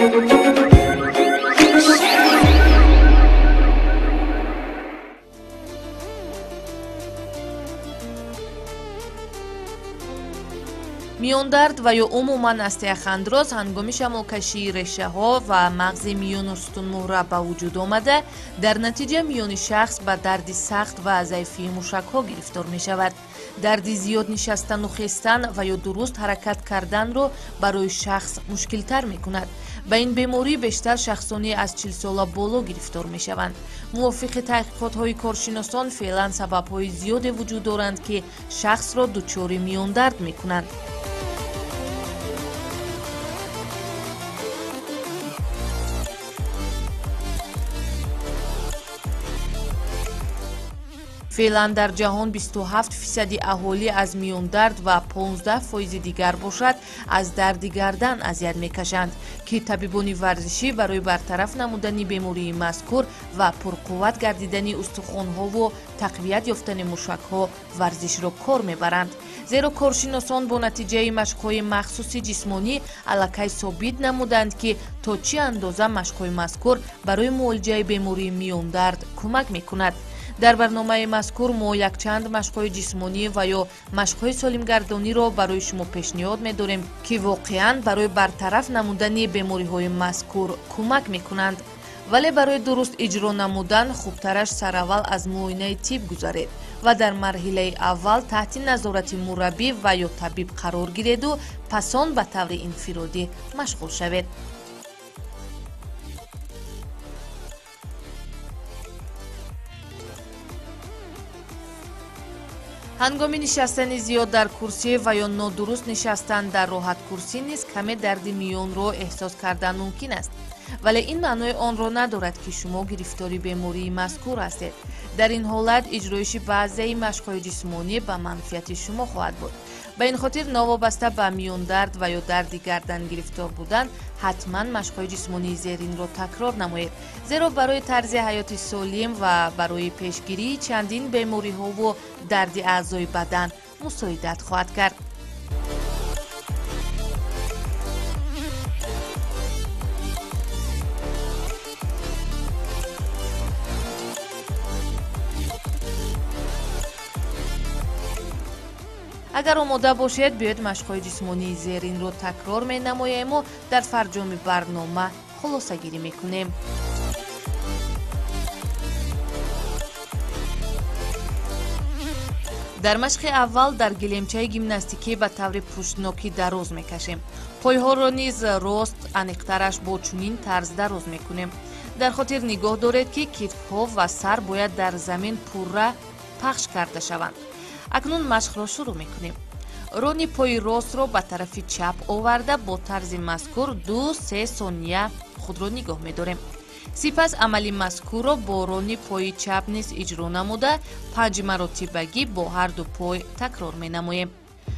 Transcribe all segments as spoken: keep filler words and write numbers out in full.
миёндард ва ё умуман остеохондроз ҳангоми шамолкашии решаҳо ва мағзи миёнустунмӯҳра ба вуҷуд омада, дар натиҷа миёни шахс ба дарди сахт ва заифии мушакҳо гирифтор мешавад. дарди зиёд нишастану хестан ва ё дуруст ҳаракат карданро барои шахс мушкилтар мекунад. ба ин беморӣ бештар шахсони аз чил сола боло гирифтор мешаванд. мувофиқи таҳқиқотҳои коршиносон, феълан сабабҳои зиёде вуҷуд доранд, ки шахсро дучори миёндард мекунанд. феълан дар ҷаҳон бисту ҳафт фисади аҳолӣ аз миёндард ва понздаҳ фоизи дигар бошад аз дарди гардан азият мекашанд, ки табибони варзишӣ барои бартараф намудани бемории мазкур ва пурқувват гардидани устухонҳову тақвият ёфтани мушакҳо варзишро кор мебаранд. зеро коршиносон бо натиҷаи машқҳои махсуси ҷисмонӣ аллакай собит намуданд, ки то чӣ андоза машқҳои мазкур барои муолиҷаи бемории миёндард кӯмак мекунад. дар барномаи мазкур мо якчанд машқҳои ҷисмонӣ ва ё машқҳои солимгардониро барои шумо пешниҳод медорем, ки воқеан барои бартараф намудани бемориҳои мазкур кӯмак мекунанд. вале барои дуруст иҷро намудан хубтараш сараввал аз муоинаи тиб гузаред ва дар марҳилаи аввал таҳти назорати мураббӣ ва ё табиб қарор гиреду пас он ба таври инфиродӣ машғул шавед. ҳангоми нишастани зиёд дар курсӣ ва ё нодуруст нишастан дар роҳаткурсӣ низ каме дарди миёнро эҳсос кардан мумкин аст. вале ин маънои онро надорад, ки шумо гирифтори бемории мазкур ҳастед. дар ин ҳолат иҷроиши баъзеи машқҳои ҷисмонӣ ба манфиати шумо хоҳад буд. ба ин хотир новобаста ба миёндард ва ё дарди гардан гирифтор будан ҳатман машқҳои ҷисмонии зеринро такрор намоед, зеро барои тарзи ҳаёти солим ва барои пешгирии чандин бемориҳову дарди аъзои бадан мусоидат хоҳад кард. агар омода бошед, биёед машқҳои ҷисмонии зеринро такрор менамоему дар фарҷоми барнома хулосагирӣ мекунем. дар машқи аввал дар гилемчаи гимнастикӣ ба таври пуштнокӣ дароз мекашем. пойҳоро низ рост аниқтараш бо чунин тарз дароз мекунем. дар хотир нигоҳ доред, ки китфҳо ва сар бояд дар замин пурра пахш карда шаванд. акнун машқро шурӯъ мекунем. рони пои ростро ба тарафи чап оварда бо тарзи мазкур ду-се сония худро нигоҳ медорем. сипас амали мазкурро бо рони пои чап низ иҷро намуда панҷ маротибагӣ бо ҳарду пой такрор менамоем.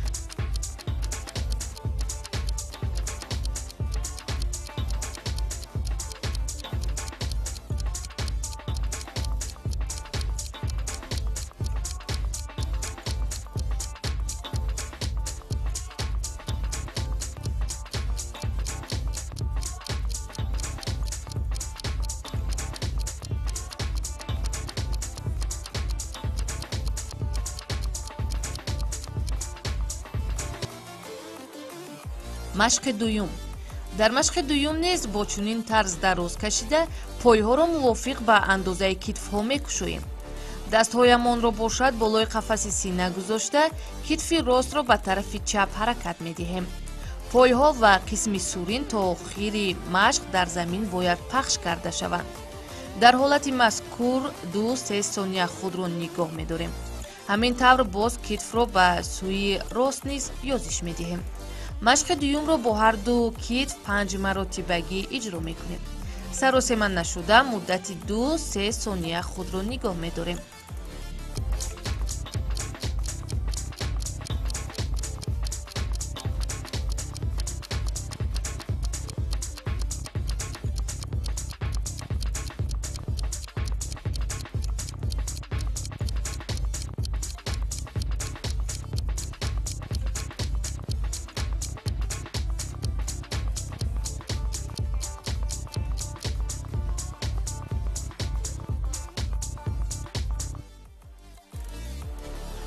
машқи дуюм. дар машқи дуюм низ бо чунин тарз дароз кашида пойҳоро мувофиқ ба андозаи китфҳо мекушоем. дастҳоямонро бошад болои қафаси сина гузошта китфи ростро ба тарафи чап ҳаракат медиҳем. пойҳо ва қисми сурин то охири машқ дар замин бояд пахш карда шаванд. дар ҳолати мазкур ду-се сония худро нигоҳ медорем. ҳамин тавр боз китфро ба сӯи рост низ ёзиш медиҳем. машқи дуюмро бо ҳарду китф панҷ маротибагӣ иҷро мекунем. саросема нашуда муддати ду-се сония худро нигоҳ медорем.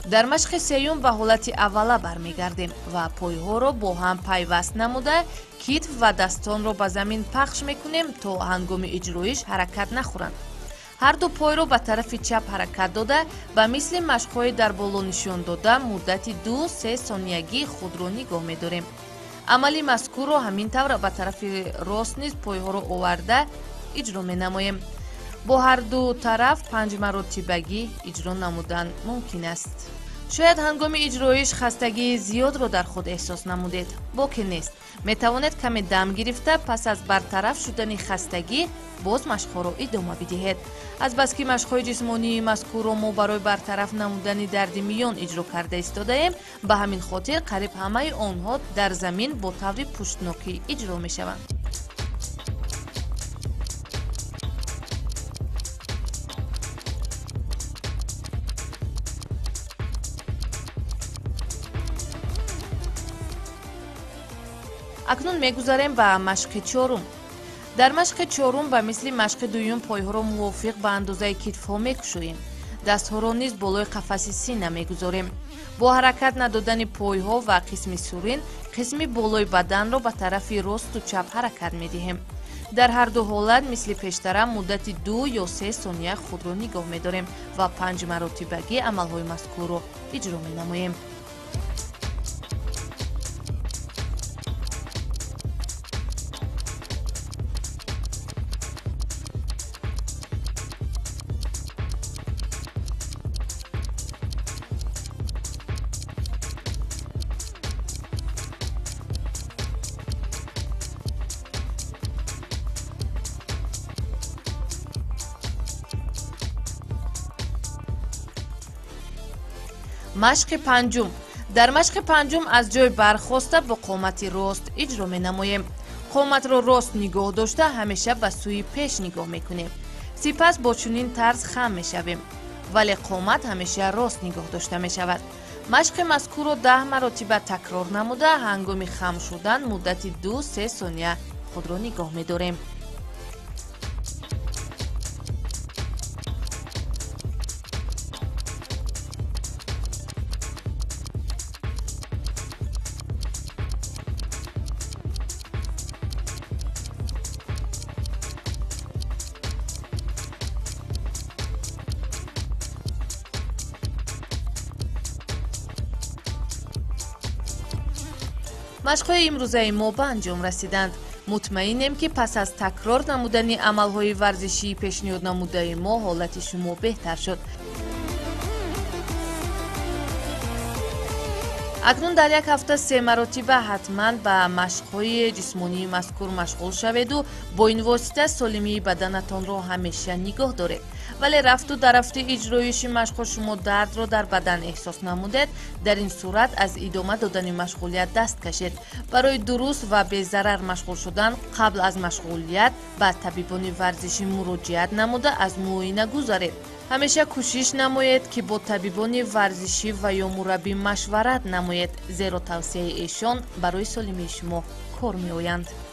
дар машқи сеюм ба ҳолати аввала бармегардем ва пойҳоро бо ҳам пайваст намуда китф ва дастонро ба замин пахш мекунем то ҳангоми иҷроиш ҳаракат нахӯранд. ҳарду пойро ба тарафи чап ҳаракат дода ба мисли машқҳои дар боло нишон дода муддати ду-се сониягӣ худро нигоҳ медорем. амали мазкурро ҳамин тавр ба тарафи рост низ пойҳоро оварда иҷро менамоем. бо ҳарду тараф панҷ маротибагӣ иҷро намудан мумкин аст. шояд ҳангоми иҷроиш хастагии зиёдро дар худ эҳсос намудед. бо ки нест, метавонед каме дам гирифта пас аз бартараф шудани хастагӣ боз машқҳоро идома бидиҳед. азбаски машқҳои ҷисмонии мазкурро мо барои бартараф намудани дарди миён иҷро карда истодаем, ба ҳамин хотир қариб ҳамаи онҳо дар замин бо таври пуштнокӣ иҷро мешаванд. акнун мегузарем ба машқи чорум. дар машқи чорум ба мисли машқи дуюм пойҳоро мувофиқ ба андозаи китфҳо мекушоем. дастҳоро низ болои қафаси сина мегузорем. бо ҳаракат надодани пойҳо ва қисми сурин қисми болои баданро ба тарафи росту чап ҳаракат медиҳем. дар ҳарду ҳолат мисли пештара муддати ду ё се сония худро нигоҳ медорем ва панҷ маротибагӣ амалҳои мазкурро иҷро менамоем. машқи панҷум. дар машқи панҷум аз ҷой бархоста бо қомати рост иҷро менамоем. қоматро рост нигоҳ дошта ҳамеша ба сӯи пеш нигоҳ мекунем. сипас бо чунин тарз хам мешавем, вале қомат ҳамеша рост нигоҳ дошта мешавад. машқи мазкурро даҳ маротиба такрор намуда ҳангоми хам шудан муддати ду-се сония худро нигоҳ медорем. машқҳои имрӯзаи мо ба анҷом расиданд. мутмаинем ки пас аз такрор намудани амалҳои варзишии пешниҳод намудаи мо ҳолати шумо беҳтар шуд. акнун дар як ҳафта се маротиба ҳатман ба машқҳои ҷисмонии мазкур машғул шаведу бо ин восита солимии баданатонро ҳамеша нигоҳ доред. вале рафту дарафти иҷроиши машқҳо шумо дардро дар бадан эҳсос намудед, дар ин сурат аз идома додани машғулият даст кашед. барои дуруст ва безарар машғул шудан қабл аз машғулият ба табибони варзишӣ муроҷиат намуда аз муоина гузаред. ҳамеша кӯшиш намоед ки бо табибони варзишӣ ва ё мураббӣ машварат намоед, зеро тавсияи эшон барои солимии шумо кор меоянд.